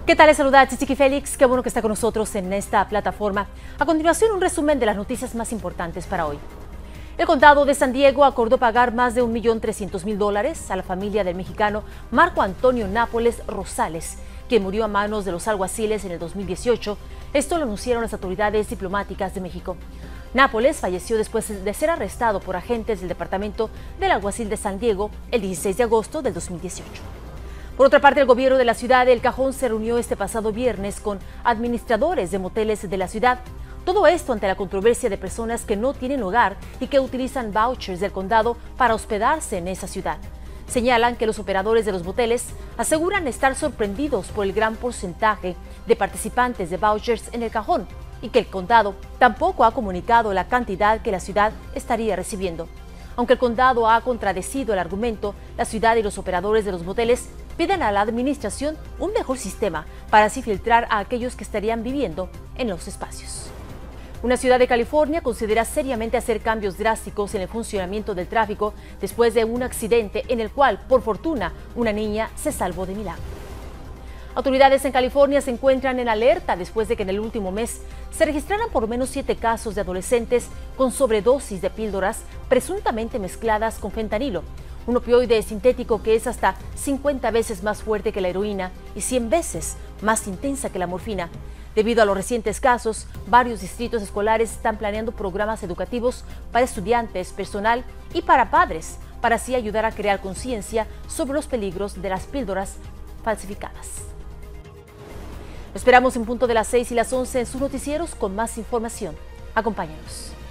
¿Qué tal? Les saluda Chichiqui Félix, qué bueno que está con nosotros en esta plataforma. A continuación, un resumen de las noticias más importantes para hoy. El condado de San Diego acordó pagar más de $1.300.000 a la familia del mexicano Marco Antonio Nápoles Rosales, quien murió a manos de los alguaciles en el 2018. Esto lo anunciaron las autoridades diplomáticas de México. Nápoles falleció después de ser arrestado por agentes del Departamento del Alguacil de San Diego el 16 de agosto del 2018. Por otra parte, el gobierno de la ciudad de El Cajón se reunió este pasado viernes con administradores de moteles de la ciudad. Todo esto ante la controversia de personas que no tienen hogar y que utilizan vouchers del condado para hospedarse en esa ciudad. Señalan que los operadores de los moteles aseguran estar sorprendidos por el gran porcentaje de participantes de vouchers en El Cajón y que el condado tampoco ha comunicado la cantidad que la ciudad estaría recibiendo. Aunque el condado ha contradecido el argumento, la ciudad y los operadores de los moteles piden a la administración un mejor sistema para así filtrar a aquellos que estarían viviendo en los espacios. Una ciudad de California considera seriamente hacer cambios drásticos en el funcionamiento del tráfico después de un accidente en el cual, por fortuna, una niña se salvó de milagro. Autoridades en California se encuentran en alerta después de que en el último mes se registraran por lo menos 7 casos de adolescentes con sobredosis de píldoras presuntamente mezcladas con fentanilo, un opioide sintético que es hasta 50 veces más fuerte que la heroína y 100 veces más intensa que la morfina. Debido a los recientes casos, varios distritos escolares están planeando programas educativos para estudiantes, personal y para padres, para así ayudar a crear conciencia sobre los peligros de las píldoras falsificadas. Lo esperamos en punto de las 6 y las 11 en sus noticieros con más información. Acompáñanos.